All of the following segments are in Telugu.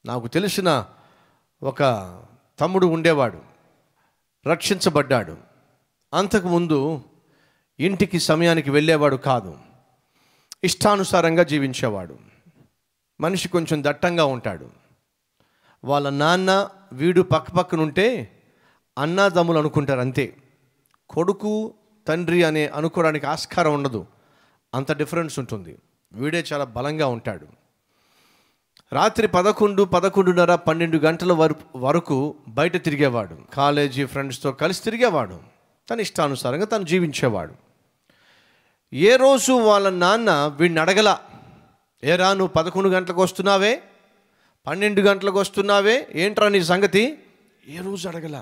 నాకు తెలిసిన ఒక తమ్ముడు ఉండేవాడు, రక్షించబడ్డాడు. అంతకుముందు ఇంటికి సమయానికి వెళ్ళేవాడు కాదు, ఇష్టానుసారంగా జీవించేవాడు. మనిషి కొంచెం దట్టంగా ఉంటాడు. వాళ్ళ నాన్న వీడు పక్కనుంటే అన్నాదమ్ములు అనుకుంటారు అంతే. కొడుకు తండ్రి అనే అనుకోవడానికి ఆస్కారం ఉండదు, అంత డిఫరెన్స్ ఉంటుంది. వీడే చాలా బలంగా ఉంటాడు. రాత్రి 11, 11:30, 12 గంటల వరకు బయట తిరిగేవాడు. కాలేజీ ఫ్రెండ్స్తో కలిసి తిరిగేవాడు. తన ఇష్టానుసారంగా తను జీవించేవాడు. ఏ రోజు వాళ్ళ నాన్న వీడిని అడగల, ఏరా నువ్వు 11 గంటలకు వస్తున్నావే, 12 గంటలకు వస్తున్నావే, ఏంట్రా నీ సంగతి, ఏ రోజు అడగల.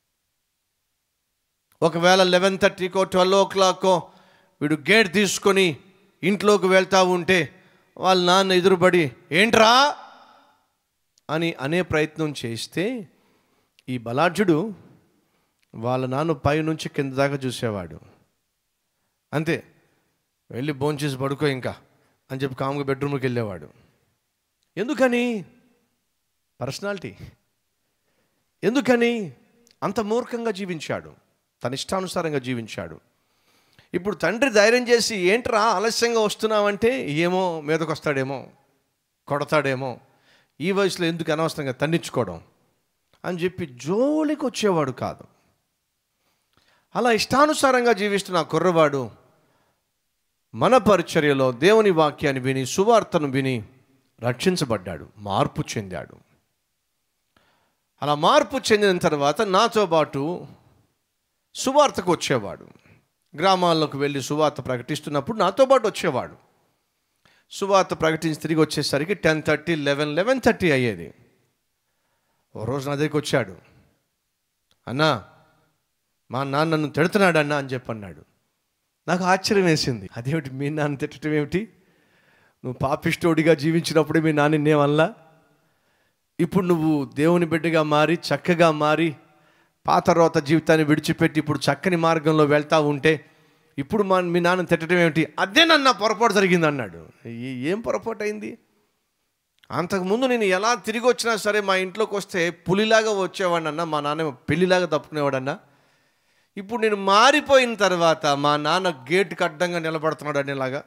ఒకవేళ 11:30కో 12 వీడు గేట్ తీసుకొని ఇంట్లోకి వెళ్తా ఉంటే వాళ్ళ నాన్న ఎదురుపడి ఏంట్రా అని అనే ప్రయత్నం చేస్తే ఈ బలాఢ్యుడు వాళ్ళ నాన్న పై నుంచి కింద దాకా చూసేవాడు. అంతే, వెళ్ళి భోంచేసి పడుకో ఇంకా అని చెప్పి కాముగా బెడ్రూమ్కి వెళ్ళేవాడు. ఎందుకని? పర్సనాలిటీ. ఎందుకని అంత మూర్ఖంగా జీవించాడు, తన ఇష్టానుసారంగా జీవించాడు. ఇప్పుడు తండ్రి ధైర్యం చేసి ఏంట్రా ఆలస్యంగా వస్తున్నావంటే ఏమో మీదకు వస్తాడేమో, కొడతాడేమో, ఈ వయసులో ఎందుకు అనవసరంగా తండించుకోవడం అని చెప్పి జోలికి వచ్చేవాడు కాదు. అలా ఇష్టానుసారంగా జీవిస్తున్న ఆ కుర్రవాడు మన పరిచర్యలో దేవుని వాక్యాన్ని విని, సువార్తను విని రక్షించబడ్డాడు, మార్పు చెందాడు. అలా మార్పు చెందిన తర్వాత నాతో పాటు సువార్తకు వచ్చేవాడు. గ్రామాల్లోకి వెళ్ళి సువార్త ప్రకటిస్తున్నప్పుడు నాతో పాటు వచ్చేవాడు. సువార్త ప్రకటించి తిరిగి వచ్చేసరికి 10:30, 11:30 అయ్యేది. ఓ రోజు నా దగ్గరికి వచ్చాడు. అన్నా, మా నాన్న నన్ను తిడుతున్నాడు అన్నా అని చెప్పన్నాడు. నాకు ఆశ్చర్యం వేసింది. అదేమిటి, మీ నాన్న తిట్టడం ఏమిటి? నువ్వు పాపిష్టోడిగా జీవించినప్పుడే మీ నాన్న నేవల్లా, ఇప్పుడు నువ్వు దేవుని బిడ్డగా మారి చక్కగా మారి పాత రోత జీవితాన్ని విడిచిపెట్టి ఇప్పుడు చక్కని మార్గంలో వెళ్తూ ఉంటే ఇప్పుడు మీ నాన్న తిట్టడం ఏమిటి? అదేనన్నా పొరపాటు జరిగింది అన్నాడు. ఏం పొరపాటు అయింది? అంతకుముందు నేను ఎలా తిరిగి వచ్చినా సరే మా ఇంట్లోకి వస్తే పులిలాగా వచ్చేవాడన్నా, మా నాన్న పెళ్లిలాగా తప్పుకునేవాడన్నా. ఇప్పుడు నేను మారిపోయిన తర్వాత మా నాన్న గేటుకి అడ్డంగా నిలబడుతున్నాడు అనేలాగా.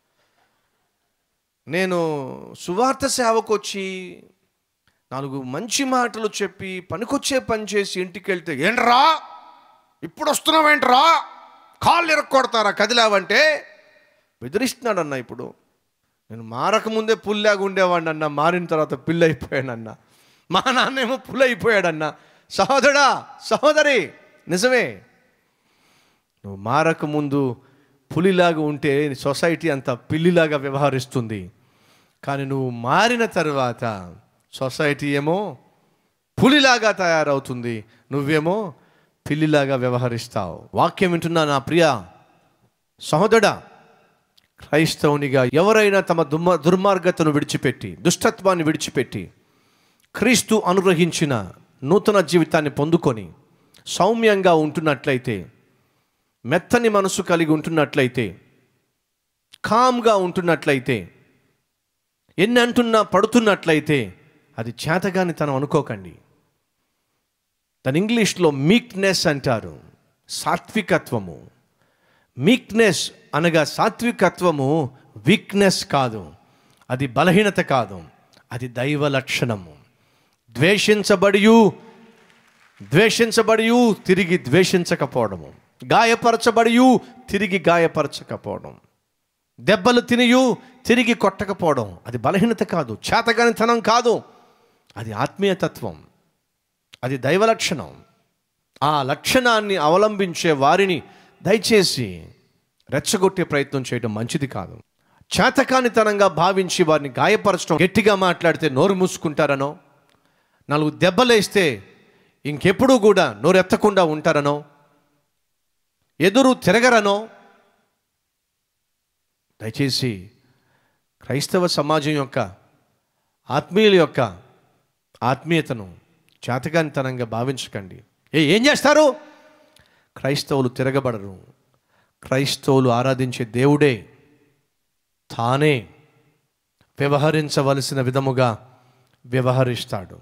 నేను సువార్త సేవకు వచ్చి 4 మంచి మాటలు చెప్పి పనికొచ్చే పని చేసి ఇంటికి వెళ్తే ఏంట్రా ఇప్పుడు వస్తున్నావేంట్రా, కాళ్ళు ఇరక్కొడతారా కదిలావంటే బెదిరిస్తున్నాడన్నా. ఇప్పుడు నేను మారకముందే పుల్లాగా ఉండేవాడిని అన్న, మారిన తర్వాత పిల్లి అయిపోయానన్నా. మా నాన్నేమో పులి అయిపోయాడన్నా. సహోదరా, సహోదరి, నిజమే, నువ్వు మారకముందు పులిలాగా ఉంటే సొసైటీ అంతా పిల్లిలాగా వ్యవహరిస్తుంది. కానీ నువ్వు మారిన తర్వాత సొసైటీ ఏమో పులిలాగా తయారవుతుంది, నువ్వేమో పిల్లిలాగా వ్యవహరిస్తావు. వాక్యం వింటున్నా నా ప్రియ సహోదరుడా, క్రైస్తవునిగా ఎవరైనా తమ దుర్మార్గతను విడిచిపెట్టి, దుష్టత్వాన్ని విడిచిపెట్టి క్రీస్తు అనుగ్రహించిన నూతన జీవితాన్ని పొందుకొని సౌమ్యంగా ఉంటున్నట్లయితే, మెత్తని మనసు కలిగి ఉంటున్నట్లయితే, కామ్గా ఉంటున్నట్లయితే, ఎన్ని అంటున్నా పడుతున్నట్లయితే అది చేతగానితనం అనుకోకండి. దాని ఇంగ్లీష్లో మీక్నెస్ అంటారు, సాత్వికత్వము. మీక్నెస్ అనగా సాత్వికత్వము వీక్నెస్ కాదు, అది బలహీనత కాదు, అది దైవ లక్షణము. ద్వేషించబడియు తిరిగి ద్వేషించకపోవడము, గాయపరచబడియు తిరిగి గాయపరచకపోవడం, దెబ్బలు తినియు తిరిగి కొట్టకపోవడం, అది బలహీనత కాదు, చేతగానితనం కాదు, అది ఆత్మీయతత్వం, అది దైవ లక్షణం. ఆ లక్షణాన్ని అవలంబించే వారిని దయచేసి రెచ్చగొట్టే ప్రయత్నం చేయడం మంచిది కాదు. చేతకానితనంగా భావించి వారిని గాయపరచడం, గట్టిగా మాట్లాడితే నోరు మూసుకుంటారనో, 4 దెబ్బలేస్తే ఇంకెప్పుడూ కూడా నోరెత్తకుండా ఉంటారనో, ఎదురు తిరగరనో. దయచేసి క్రైస్తవ సమాజం యొక్క ఆత్మీయుల యొక్క ఆత్మీయతను చేతగానితనంగా భావించకండి. ఏం చేస్తారు? క్రైస్తవులు తిరగబడరు. క్రైస్తవులు ఆరాధించే దేవుడే తానే వ్యవహరించవలసిన విధముగా వ్యవహరిస్తాడు.